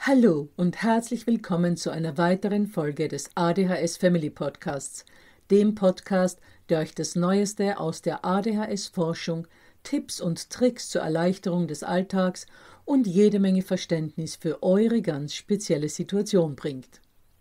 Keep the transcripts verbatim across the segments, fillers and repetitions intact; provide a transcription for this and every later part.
Hallo und herzlich willkommen zu einer weiteren Folge des A D H S Family Podcasts, dem Podcast, der euch das Neueste aus der A D H S-Forschung, Tipps und Tricks zur Erleichterung des Alltags und jede Menge Verständnis für eure ganz spezielle Situation bringt.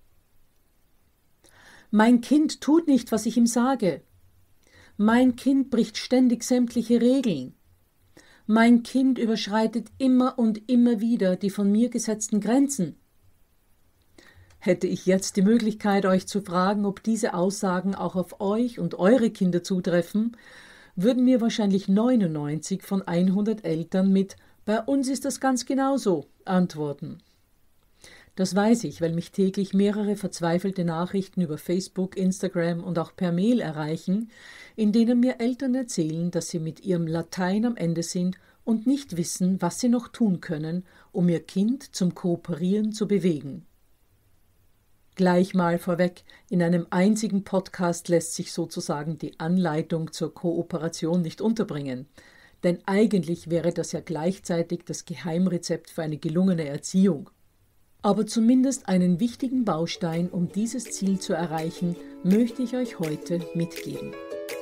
Mein Kind tut nicht, was ich ihm sage. Mein Kind bricht ständig sämtliche Regeln. Mein Kind überschreitet immer und immer wieder die von mir gesetzten Grenzen. Hätte ich jetzt die Möglichkeit, euch zu fragen, ob diese Aussagen auch auf euch und eure Kinder zutreffen, würden mir wahrscheinlich neunundneunzig von hundert Eltern mit »Bei uns ist das ganz genauso« antworten. Das weiß ich, weil mich täglich mehrere verzweifelte Nachrichten über Facebook, Instagram und auch per Mail erreichen, in denen mir Eltern erzählen, dass sie mit ihrem Latein am Ende sind und nicht wissen, was sie noch tun können, um ihr Kind zum Kooperieren zu bewegen. Gleich mal vorweg, in einem einzigen Podcast lässt sich sozusagen die Anleitung zur Kooperation nicht unterbringen. Denn eigentlich wäre das ja gleichzeitig das Geheimrezept für eine gelungene Erziehung. Aber zumindest einen wichtigen Baustein, um dieses Ziel zu erreichen, möchte ich euch heute mitgeben.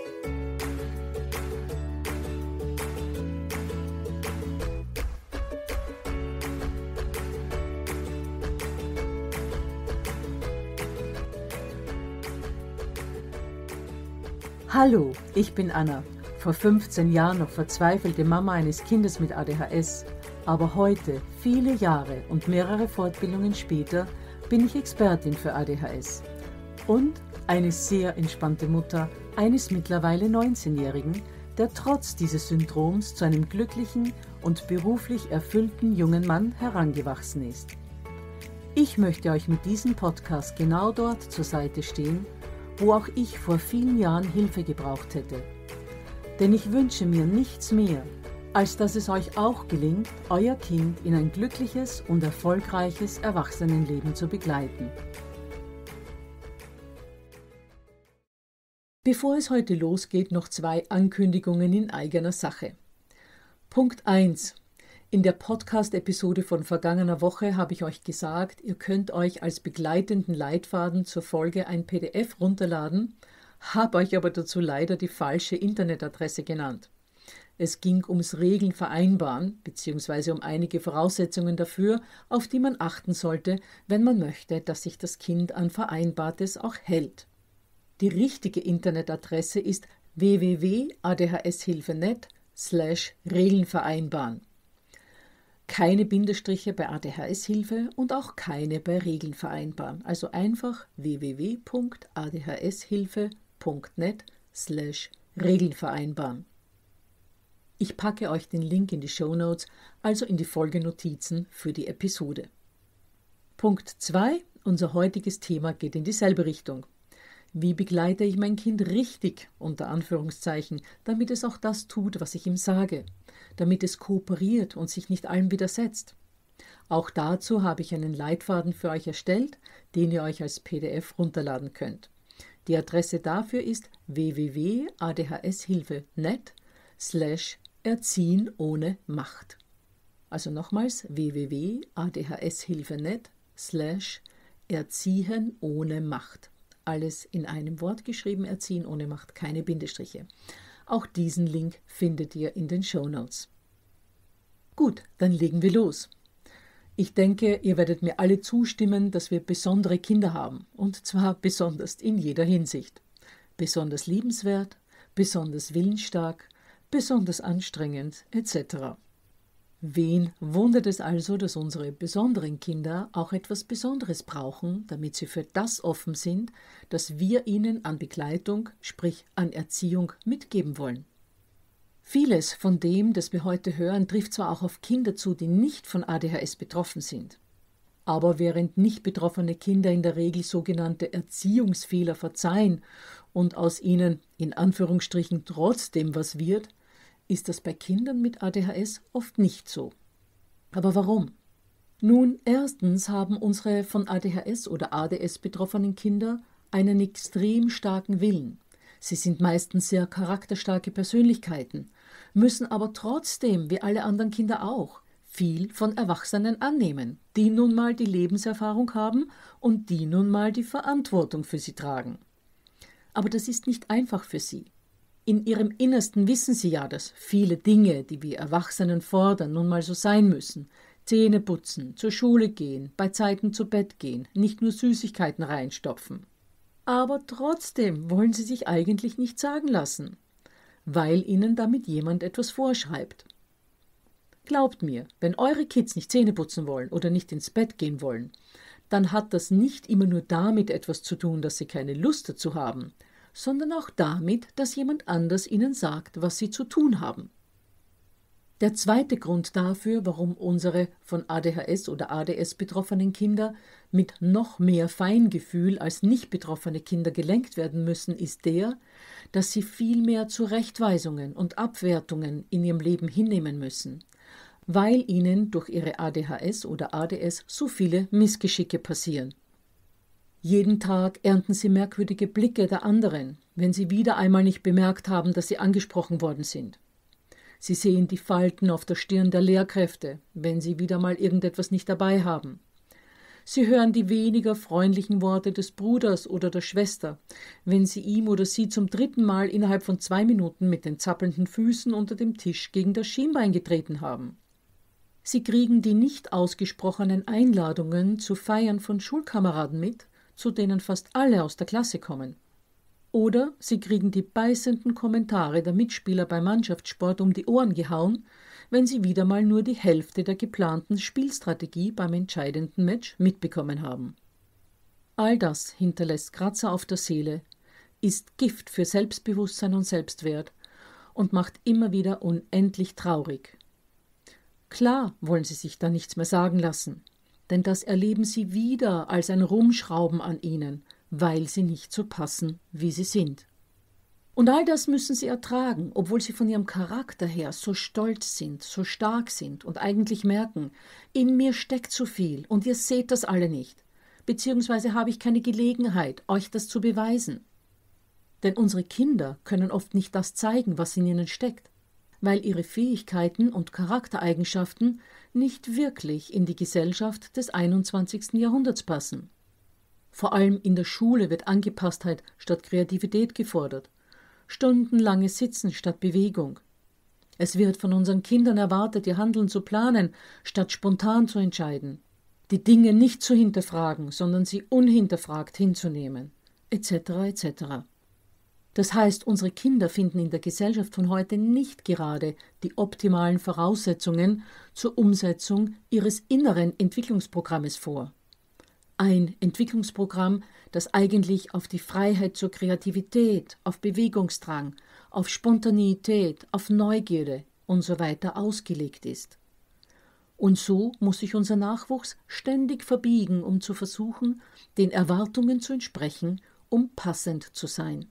Hallo, ich bin Anna, vor fünfzehn Jahren noch verzweifelte Mama eines Kindes mit A D H S. Aber heute, viele Jahre und mehrere Fortbildungen später, bin ich Expertin für A D H S. Und eine sehr entspannte Mutter eines mittlerweile neunzehnjährigen, der trotz dieses Syndroms zu einem glücklichen und beruflich erfüllten jungen Mann herangewachsen ist. Ich möchte euch mit diesem Podcast genau dort zur Seite stehen, wo auch ich vor vielen Jahren Hilfe gebraucht hätte. Denn ich wünsche mir nichts mehr, als dass es euch auch gelingt, euer Kind in ein glückliches und erfolgreiches Erwachsenenleben zu begleiten. Bevor es heute losgeht, noch zwei Ankündigungen in eigener Sache. Punkt eins. In der Podcast-Episode von vergangener Woche habe ich euch gesagt, ihr könnt euch als begleitenden Leitfaden zur Folge ein P D F runterladen, habe euch aber dazu leider die falsche Internetadresse genannt. Es ging ums Regeln vereinbaren, beziehungsweise um einige Voraussetzungen dafür, auf die man achten sollte, wenn man möchte, dass sich das Kind an Vereinbartes auch hält. Die richtige Internetadresse ist w w w punkt a d h s hilfe punkt net slash Regeln vereinbaren. Keine Bindestriche bei A D H S-Hilfe und auch keine bei Regeln vereinbaren. Also einfach w w w punkt a d h s hilfe punkt net slash Regeln vereinbaren. Ich packe euch den Link in die Shownotes, also in die Folgenotizen für die Episode. Punkt zwei. Unser heutiges Thema geht in dieselbe Richtung. Wie begleite ich mein Kind richtig, unter Anführungszeichen, damit es auch das tut, was ich ihm sage, damit es kooperiert und sich nicht allem widersetzt? Auch dazu habe ich einen Leitfaden für euch erstellt, den ihr euch als P D F runterladen könnt. Die Adresse dafür ist w w w punkt a d h s hilfe punkt net slash Erziehen ohne Macht. Also nochmals w w w punkt a d h s hilfe punkt net slash Erziehen ohne Macht. Alles in einem Wort geschrieben, Erziehen ohne Macht, keine Bindestriche. Auch diesen Link findet ihr in den Shownotes. Gut, dann legen wir los. Ich denke, ihr werdet mir alle zustimmen, dass wir besondere Kinder haben, und zwar besonders in jeder Hinsicht. Besonders liebenswert, besonders willensstark, besonders anstrengend et cetera. Wen wundert es also, dass unsere besonderen Kinder auch etwas Besonderes brauchen, damit sie für das offen sind, das wir ihnen an Begleitung, sprich an Erziehung, mitgeben wollen? Vieles von dem, das wir heute hören, trifft zwar auch auf Kinder zu, die nicht von A D H S betroffen sind. Aber während nicht betroffene Kinder in der Regel sogenannte Erziehungsfehler verzeihen und aus ihnen in Anführungsstrichen trotzdem was wird, ist das bei Kindern mit A D H S oft nicht so. Aber warum? Nun, erstens haben unsere von A D H S oder A D S betroffenen Kinder einen extrem starken Willen. Sie sind meistens sehr charakterstarke Persönlichkeiten, müssen aber trotzdem, wie alle anderen Kinder auch, viel von Erwachsenen annehmen, die nun mal die Lebenserfahrung haben und die nun mal die Verantwortung für sie tragen. Aber das ist nicht einfach für sie. In ihrem Innersten wissen sie ja, dass viele Dinge, die wir Erwachsenen fordern, nun mal so sein müssen. Zähne putzen, zur Schule gehen, bei Zeiten zu Bett gehen, nicht nur Süßigkeiten reinstopfen. Aber trotzdem wollen sie sich eigentlich nicht sagen lassen, weil ihnen damit jemand etwas vorschreibt. Glaubt mir, wenn eure Kids nicht Zähne putzen wollen oder nicht ins Bett gehen wollen, dann hat das nicht immer nur damit etwas zu tun, dass sie keine Lust dazu haben, sondern auch damit, dass jemand anders ihnen sagt, was sie zu tun haben. Der zweite Grund dafür, warum unsere von A D H S oder A D S betroffenen Kinder mit noch mehr Feingefühl als nicht betroffene Kinder gelenkt werden müssen, ist der, dass sie viel mehr Zurechtweisungen und Abwertungen in ihrem Leben hinnehmen müssen, weil ihnen durch ihre A D H S oder A D S so viele Missgeschicke passieren. Jeden Tag ernten sie merkwürdige Blicke der anderen, wenn sie wieder einmal nicht bemerkt haben, dass sie angesprochen worden sind. Sie sehen die Falten auf der Stirn der Lehrkräfte, wenn sie wieder mal irgendetwas nicht dabei haben. Sie hören die weniger freundlichen Worte des Bruders oder der Schwester, wenn sie ihm oder sie zum dritten Mal innerhalb von zwei Minuten mit den zappelnden Füßen unter dem Tisch gegen das Schienbein getreten haben. Sie kriegen die nicht ausgesprochenen Einladungen zu Feiern von Schulkameraden mit, zu denen fast alle aus der Klasse kommen. Oder sie kriegen die beißenden Kommentare der Mitspieler beim Mannschaftssport um die Ohren gehauen, wenn sie wieder mal nur die Hälfte der geplanten Spielstrategie beim entscheidenden Match mitbekommen haben. All das hinterlässt Kratzer auf der Seele, ist Gift für Selbstbewusstsein und Selbstwert und macht immer wieder unendlich traurig. Klar wollen sie sich da nichts mehr sagen lassen, denn das erleben sie wieder als ein Rumschrauben an ihnen, weil sie nicht so passen, wie sie sind. Und all das müssen sie ertragen, obwohl sie von ihrem Charakter her so stolz sind, so stark sind und eigentlich merken, in mir steckt so viel und ihr seht das alle nicht, beziehungsweise habe ich keine Gelegenheit, euch das zu beweisen. Denn unsere Kinder können oft nicht das zeigen, was in ihnen steckt, weil ihre Fähigkeiten und Charaktereigenschaften nicht wirklich in die Gesellschaft des einundzwanzigsten Jahrhunderts passen. Vor allem in der Schule wird Angepasstheit statt Kreativität gefordert, stundenlanges Sitzen statt Bewegung. Es wird von unseren Kindern erwartet, ihr Handeln zu planen, statt spontan zu entscheiden, die Dinge nicht zu hinterfragen, sondern sie unhinterfragt hinzunehmen, et cetera et cetera. Das heißt, unsere Kinder finden in der Gesellschaft von heute nicht gerade die optimalen Voraussetzungen zur Umsetzung ihres inneren Entwicklungsprogrammes vor. Ein Entwicklungsprogramm, das eigentlich auf die Freiheit zur Kreativität, auf Bewegungsdrang, auf Spontaneität, auf Neugierde und so weiter ausgelegt ist. Und so muss sich unser Nachwuchs ständig verbiegen, um zu versuchen, den Erwartungen zu entsprechen, um passend zu sein.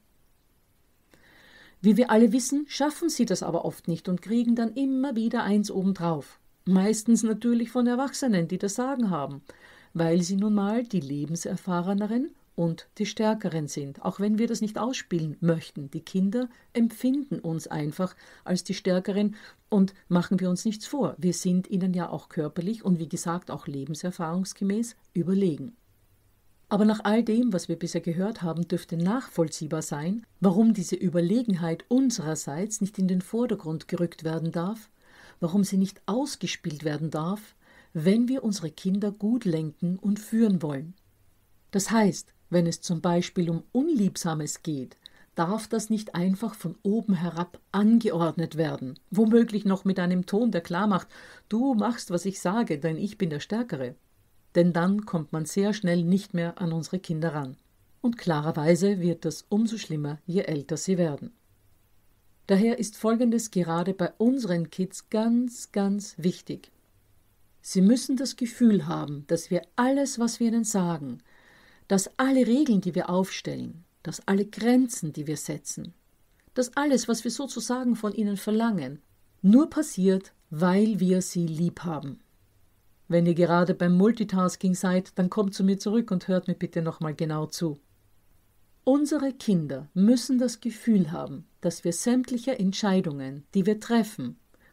Wie wir alle wissen, schaffen sie das aber oft nicht und kriegen dann immer wieder eins obendrauf. Meistens natürlich von Erwachsenen, die das Sagen haben, weil sie nun mal die lebenserfahreneren und die stärkeren sind, auch wenn wir das nicht ausspielen möchten. Die Kinder empfinden uns einfach als die Stärkeren und machen wir uns nichts vor. Wir sind ihnen ja auch körperlich und wie gesagt auch lebenserfahrungsgemäß überlegen. Aber nach all dem, was wir bisher gehört haben, dürfte nachvollziehbar sein, warum diese Überlegenheit unsererseits nicht in den Vordergrund gerückt werden darf, warum sie nicht ausgespielt werden darf, wenn wir unsere Kinder gut lenken und führen wollen. Das heißt, wenn es zum Beispiel um Unliebsames geht, darf das nicht einfach von oben herab angeordnet werden, womöglich noch mit einem Ton, der klar macht, du machst, was ich sage, denn ich bin der Stärkere. Denn dann kommt man sehr schnell nicht mehr an unsere Kinder ran. Und klarerweise wird das umso schlimmer, je älter sie werden. Daher ist Folgendes gerade bei unseren Kids ganz, ganz wichtig. Sie müssen das Gefühl haben, dass wir alles, was wir ihnen sagen, dass alle Regeln, die wir aufstellen, dass alle Grenzen, die wir setzen, dass alles, was wir sozusagen von ihnen verlangen, nur passiert, weil wir sie lieb haben. Wenn ihr gerade beim Multitasking seid, dann kommt zu mir zurück und hört mir bitte nochmal genau zu. Unsere Kinder müssen das Gefühl haben, dass wir sämtliche Entscheidungen, die wir treffen,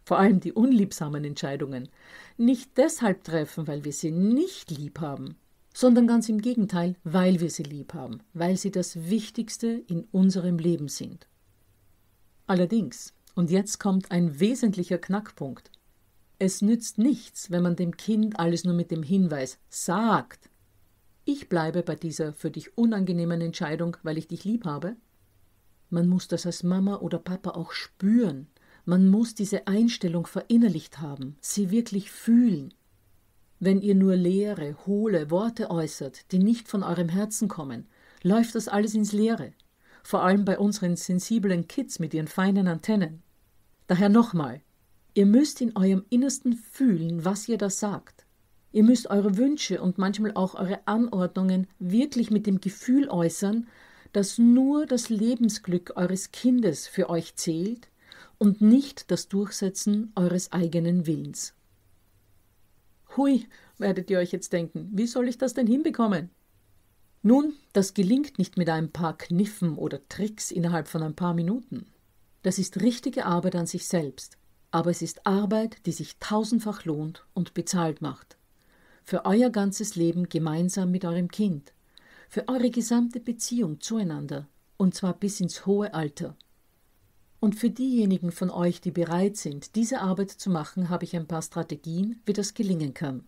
vor allem die unliebsamen Entscheidungen, nicht deshalb treffen, weil wir sie nicht lieb haben, sondern ganz im Gegenteil, weil wir sie lieb haben, weil sie das Wichtigste in unserem Leben sind. Allerdings, und jetzt kommt ein wesentlicher Knackpunkt, es nützt nichts, wenn man dem Kind alles nur mit dem Hinweis sagt, ich bleibe bei dieser für dich unangenehmen Entscheidung, weil ich dich lieb habe. Man muss das als Mama oder Papa auch spüren. Man muss diese Einstellung verinnerlicht haben, sie wirklich fühlen. Wenn ihr nur leere, hohle Worte äußert, die nicht von eurem Herzen kommen, läuft das alles ins Leere. Vor allem bei unseren sensiblen Kids mit ihren feinen Antennen. Daher nochmal, ihr müsst in eurem Innersten fühlen, was ihr da sagt. Ihr müsst eure Wünsche und manchmal auch eure Anordnungen wirklich mit dem Gefühl äußern, dass nur das Lebensglück eures Kindes für euch zählt und nicht das Durchsetzen eures eigenen Willens. Hui, werdet ihr euch jetzt denken, wie soll ich das denn hinbekommen? Nun, das gelingt nicht mit ein paar Kniffen oder Tricks innerhalb von ein paar Minuten. Das ist richtige Arbeit an sich selbst, aber es ist Arbeit, die sich tausendfach lohnt und bezahlt macht. Für euer ganzes Leben gemeinsam mit eurem Kind, für eure gesamte Beziehung zueinander, und zwar bis ins hohe Alter. Und für diejenigen von euch, die bereit sind, diese Arbeit zu machen, habe ich ein paar Strategien, wie das gelingen kann.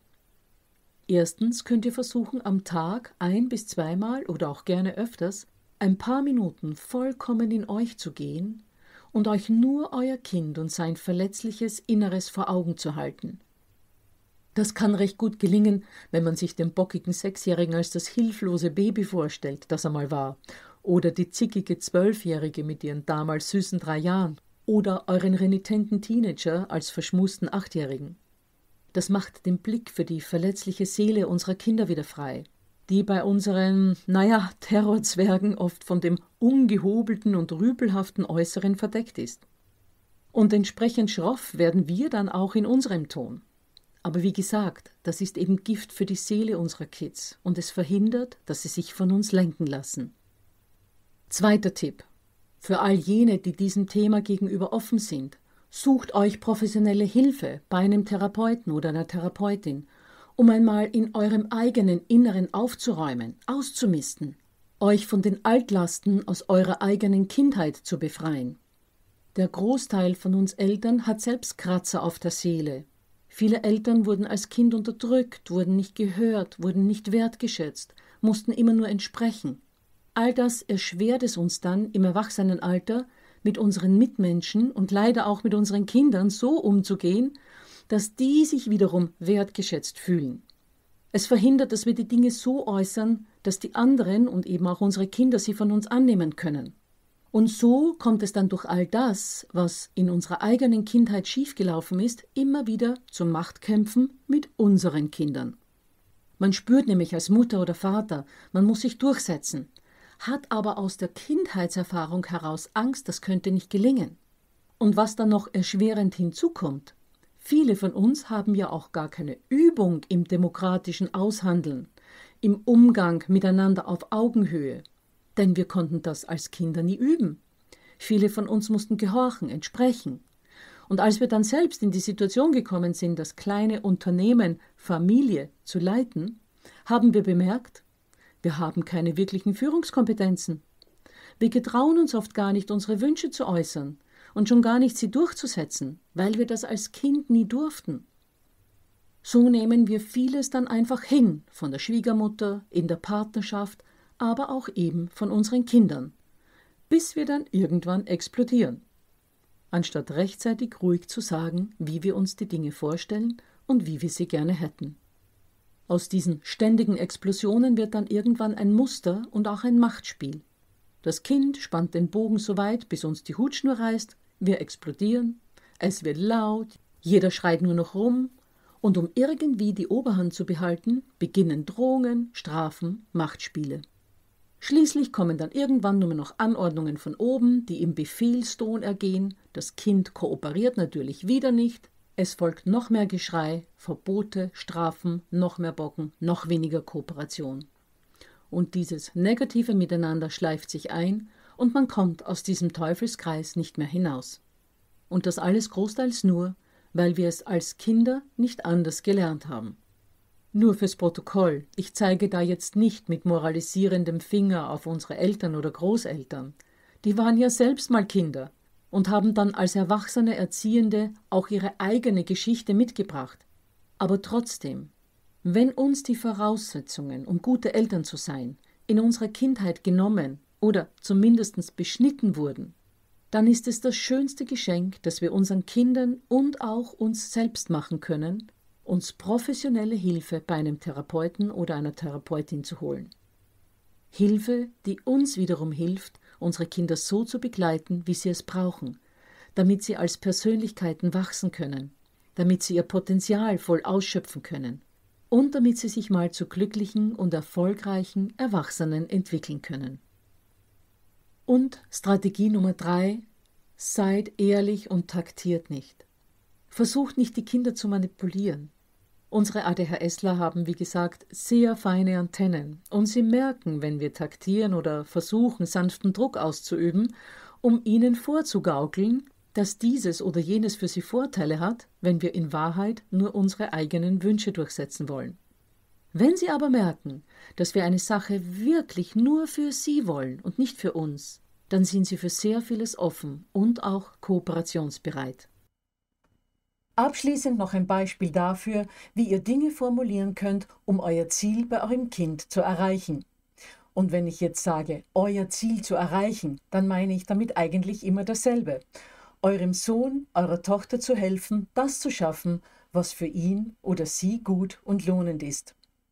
Erstens könnt ihr versuchen, am Tag ein- bis zweimal oder auch gerne öfters ein paar Minuten vollkommen in euch zu gehen und euch nur euer Kind und sein verletzliches Inneres vor Augen zu halten. Das kann recht gut gelingen, wenn man sich den bockigen Sechsjährigen als das hilflose Baby vorstellt, das er mal war, oder die zickige Zwölfjährige mit ihren damals süßen drei Jahren, oder euren renitenten Teenager als verschmusten Achtjährigen. Das macht den Blick für die verletzliche Seele unserer Kinder wieder frei, die bei unseren, naja, Terrorzwergen oft von dem ungehobelten und rüpelhaften Äußeren verdeckt ist. Und entsprechend schroff werden wir dann auch in unserem Ton. Aber wie gesagt, das ist eben Gift für die Seele unserer Kids und es verhindert, dass sie sich von uns lenken lassen. Zweiter Tipp. Für all jene, die diesem Thema gegenüber offen sind, sucht euch professionelle Hilfe bei einem Therapeuten oder einer Therapeutin, um einmal in eurem eigenen Inneren aufzuräumen, auszumisten, euch von den Altlasten aus eurer eigenen Kindheit zu befreien. Der Großteil von uns Eltern hat selbst Kratzer auf der Seele. Viele Eltern wurden als Kind unterdrückt, wurden nicht gehört, wurden nicht wertgeschätzt, mussten immer nur entsprechen. All das erschwert es uns dann im Erwachsenenalter, mit unseren Mitmenschen und leider auch mit unseren Kindern so umzugehen, dass die sich wiederum wertgeschätzt fühlen. Es verhindert, dass wir die Dinge so äußern, dass die anderen und eben auch unsere Kinder sie von uns annehmen können. Und so kommt es dann durch all das, was in unserer eigenen Kindheit schiefgelaufen ist, immer wieder zu Machtkämpfen mit unseren Kindern. Man spürt nämlich als Mutter oder Vater, man muss sich durchsetzen, hat aber aus der Kindheitserfahrung heraus Angst, das könnte nicht gelingen. Und was dann noch erschwerend hinzukommt, viele von uns haben ja auch gar keine Übung im demokratischen Aushandeln, im Umgang miteinander auf Augenhöhe. Denn wir konnten das als Kinder nie üben. Viele von uns mussten gehorchen, entsprechen. Und als wir dann selbst in die Situation gekommen sind, das kleine Unternehmen, Familie zu leiten, haben wir bemerkt, wir haben keine wirklichen Führungskompetenzen. Wir getrauen uns oft gar nicht, unsere Wünsche zu äußern und schon gar nicht sie durchzusetzen, weil wir das als Kind nie durften. So nehmen wir vieles dann einfach hin, von der Schwiegermutter, in der Partnerschaft, aber auch eben von unseren Kindern, bis wir dann irgendwann explodieren, anstatt rechtzeitig ruhig zu sagen, wie wir uns die Dinge vorstellen und wie wir sie gerne hätten. Aus diesen ständigen Explosionen wird dann irgendwann ein Muster und auch ein Machtspiel. Das Kind spannt den Bogen so weit, bis uns die Hutschnur reißt, wir explodieren, es wird laut, jeder schreit nur noch rum, und um irgendwie die Oberhand zu behalten, beginnen Drohungen, Strafen, Machtspiele. Schließlich kommen dann irgendwann nur noch Anordnungen von oben, die im Befehlston ergehen, das Kind kooperiert natürlich wieder nicht, es folgt noch mehr Geschrei, Verbote, Strafen, noch mehr Bocken, noch weniger Kooperation. Und dieses negative Miteinander schleift sich ein und man kommt aus diesem Teufelskreis nicht mehr hinaus. Und das alles großteils nur, weil wir es als Kinder nicht anders gelernt haben. Nur fürs Protokoll, ich zeige da jetzt nicht mit moralisierendem Finger auf unsere Eltern oder Großeltern. Die waren ja selbst mal Kinder und haben dann als erwachsene Erziehende auch ihre eigene Geschichte mitgebracht. Aber trotzdem, wenn uns die Voraussetzungen, um gute Eltern zu sein, in unserer Kindheit genommen oder zumindest beschnitten wurden, dann ist es das schönste Geschenk, das wir unseren Kindern und auch uns selbst machen können, uns professionelle Hilfe bei einem Therapeuten oder einer Therapeutin zu holen. Hilfe, die uns wiederum hilft, unsere Kinder so zu begleiten, wie sie es brauchen, damit sie als Persönlichkeiten wachsen können, damit sie ihr Potenzial voll ausschöpfen können und damit sie sich mal zu glücklichen und erfolgreichen Erwachsenen entwickeln können. Und Strategie Nummer drei: Seid ehrlich und taktiert nicht. Versucht nicht, die Kinder zu manipulieren. Unsere ADHSler haben, wie gesagt, sehr feine Antennen und sie merken, wenn wir taktieren oder versuchen, sanften Druck auszuüben, um ihnen vorzugaukeln, dass dieses oder jenes für sie Vorteile hat, wenn wir in Wahrheit nur unsere eigenen Wünsche durchsetzen wollen. Wenn sie aber merken, dass wir eine Sache wirklich nur für sie wollen und nicht für uns, dann sind sie für sehr vieles offen und auch kooperationsbereit. Abschließend noch ein Beispiel dafür, wie ihr Dinge formulieren könnt, um euer Ziel bei eurem Kind zu erreichen. Und wenn ich jetzt sage, euer Ziel zu erreichen, dann meine ich damit eigentlich immer dasselbe. Eurem Sohn, eurer Tochter zu helfen, das zu schaffen, was für ihn oder sie gut und lohnend ist.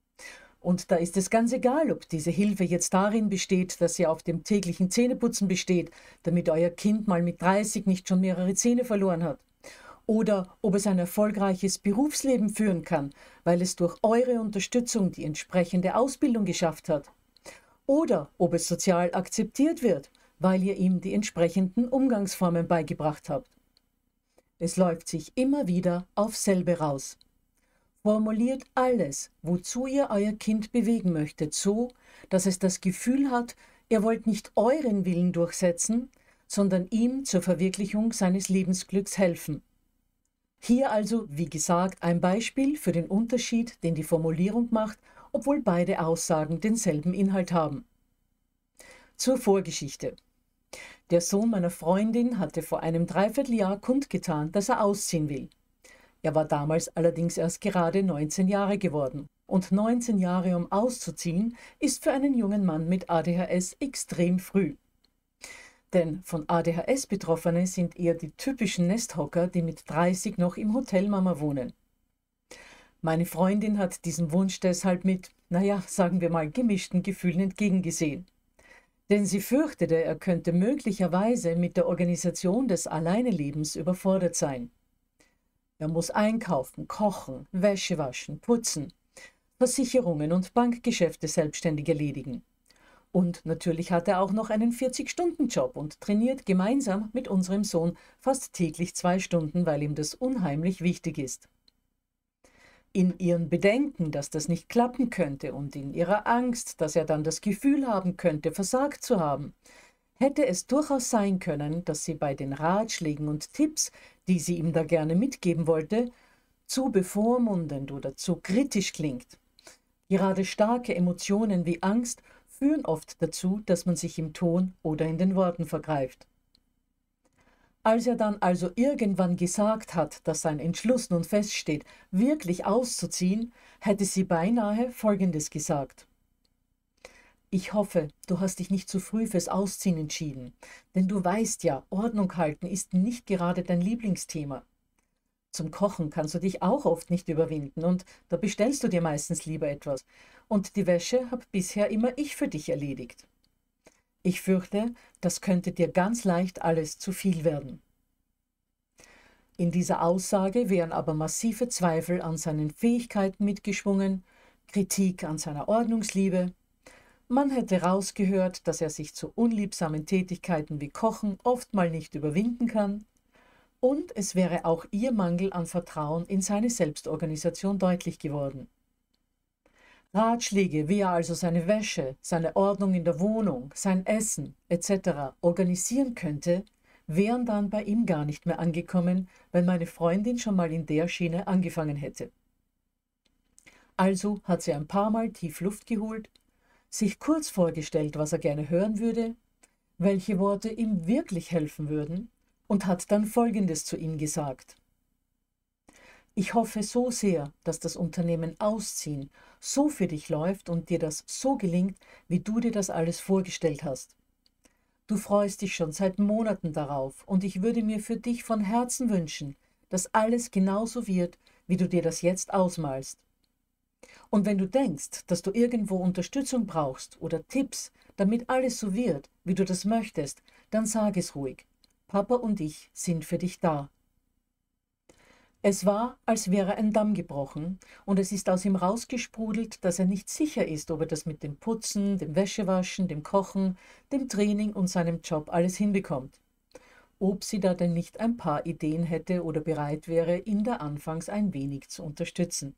Und da ist es ganz egal, ob diese Hilfe jetzt darin besteht, dass sie auf dem täglichen Zähneputzen besteht, damit euer Kind mal mit dreißig nicht schon mehrere Zähne verloren hat. Oder ob es ein erfolgreiches Berufsleben führen kann, weil es durch eure Unterstützung die entsprechende Ausbildung geschafft hat. Oder ob es sozial akzeptiert wird, weil ihr ihm die entsprechenden Umgangsformen beigebracht habt. Es läuft sich immer wieder aufs selbe raus. Formuliert alles, wozu ihr euer Kind bewegen möchtet, so, dass es das Gefühl hat, ihr wollt nicht euren Willen durchsetzen, sondern ihm zur Verwirklichung seines Lebensglücks helfen. Hier also, wie gesagt, ein Beispiel für den Unterschied, den die Formulierung macht, obwohl beide Aussagen denselben Inhalt haben. Zur Vorgeschichte. Der Sohn meiner Freundin hatte vor einem Dreivierteljahr kundgetan, dass er ausziehen will. Er war damals allerdings erst gerade neunzehn Jahre geworden. Und neunzehn Jahre, um auszuziehen, ist für einen jungen Mann mit A D H S extrem früh. Denn von A D H S-Betroffene sind eher die typischen Nesthocker, die mit dreißig noch im Hotel Mama wohnen. Meine Freundin hat diesem Wunsch deshalb mit, naja, sagen wir mal, gemischten Gefühlen entgegengesehen. Denn sie fürchtete, er könnte möglicherweise mit der Organisation des Alleinelebens überfordert sein. Er muss einkaufen, kochen, Wäsche waschen, putzen, Versicherungen und Bankgeschäfte selbstständig erledigen. Und natürlich hat er auch noch einen vierzig-Stunden-Job und trainiert gemeinsam mit unserem Sohn fast täglich zwei Stunden, weil ihm das unheimlich wichtig ist. In ihren Bedenken, dass das nicht klappen könnte und in ihrer Angst, dass er dann das Gefühl haben könnte, versagt zu haben, hätte es durchaus sein können, dass sie bei den Ratschlägen und Tipps, die sie ihm da gerne mitgeben wollte, zu bevormundend oder zu kritisch klingt. Gerade starke Emotionen wie Angst führen oft dazu, dass man sich im Ton oder in den Worten vergreift. Als er dann also irgendwann gesagt hat, dass sein Entschluss nun feststeht, wirklich auszuziehen, hätte sie beinahe Folgendes gesagt: Ich hoffe, du hast dich nicht zu früh fürs Ausziehen entschieden, denn du weißt ja, Ordnung halten ist nicht gerade dein Lieblingsthema. Zum Kochen kannst du dich auch oft nicht überwinden und da bestellst du dir meistens lieber etwas. Und die Wäsche habe bisher immer ich für dich erledigt. Ich fürchte, das könnte dir ganz leicht alles zu viel werden. In dieser Aussage wären aber massive Zweifel an seinen Fähigkeiten mitgeschwungen, Kritik an seiner Ordnungsliebe. Man hätte rausgehört, dass er sich zu unliebsamen Tätigkeiten wie Kochen oft mal nicht überwinden kann. Und es wäre auch ihr Mangel an Vertrauen in seine Selbstorganisation deutlich geworden. Ratschläge, wie er also seine Wäsche, seine Ordnung in der Wohnung, sein Essen et cetera organisieren könnte, wären dann bei ihm gar nicht mehr angekommen, wenn meine Freundin schon mal in der Schiene angefangen hätte. Also hat sie ein paar Mal tief Luft geholt, sich kurz vorgestellt, was er gerne hören würde, welche Worte ihm wirklich helfen würden, und hat dann Folgendes zu ihm gesagt: Ich hoffe so sehr, dass das Unternehmen Ausziehen so für dich läuft und dir das so gelingt, wie du dir das alles vorgestellt hast. Du freust dich schon seit Monaten darauf und ich würde mir für dich von Herzen wünschen, dass alles genauso wird, wie du dir das jetzt ausmalst. Und wenn du denkst, dass du irgendwo Unterstützung brauchst oder Tipps, damit alles so wird, wie du das möchtest, dann sag es ruhig. Papa und ich sind für dich da. Es war, als wäre ein Damm gebrochen, und es ist aus ihm rausgesprudelt, dass er nicht sicher ist, ob er das mit dem Putzen, dem Wäschewaschen, dem Kochen, dem Training und seinem Job alles hinbekommt. Ob sie da denn nicht ein paar Ideen hätte oder bereit wäre, ihn da anfangs ein wenig zu unterstützen.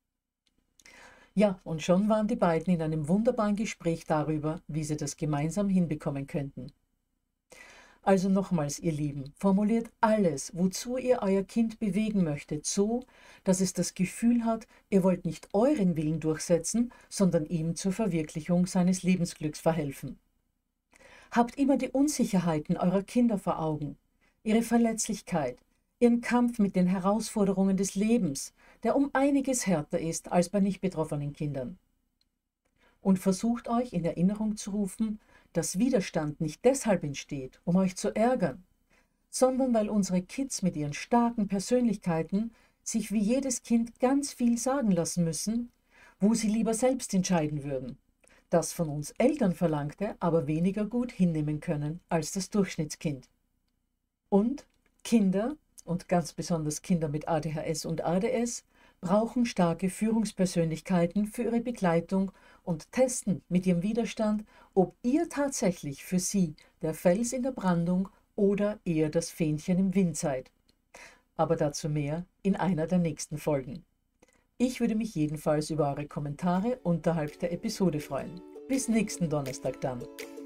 Ja, und schon waren die beiden in einem wunderbaren Gespräch darüber, wie sie das gemeinsam hinbekommen könnten. Also nochmals, ihr Lieben, formuliert alles, wozu ihr euer Kind bewegen möchtet, so, dass es das Gefühl hat, ihr wollt nicht euren Willen durchsetzen, sondern ihm zur Verwirklichung seines Lebensglücks verhelfen. Habt immer die Unsicherheiten eurer Kinder vor Augen, ihre Verletzlichkeit, ihren Kampf mit den Herausforderungen des Lebens, der um einiges härter ist als bei nicht betroffenen Kindern. Und versucht euch in Erinnerung zu rufen, dass Widerstand nicht deshalb entsteht, um euch zu ärgern, sondern weil unsere Kids mit ihren starken Persönlichkeiten sich wie jedes Kind ganz viel sagen lassen müssen, wo sie lieber selbst entscheiden würden, das von uns Eltern Verlangte aber weniger gut hinnehmen können als das Durchschnittskind. Und Kinder, und ganz besonders Kinder mit A D H S und A D S, brauchen starke Führungspersönlichkeiten für ihre Begleitung und testen mit ihrem Widerstand, ob ihr tatsächlich für sie der Fels in der Brandung oder eher das Fähnchen im Wind seid. Aber dazu mehr in einer der nächsten Folgen. Ich würde mich jedenfalls über eure Kommentare unterhalb der Episode freuen. Bis nächsten Donnerstag dann.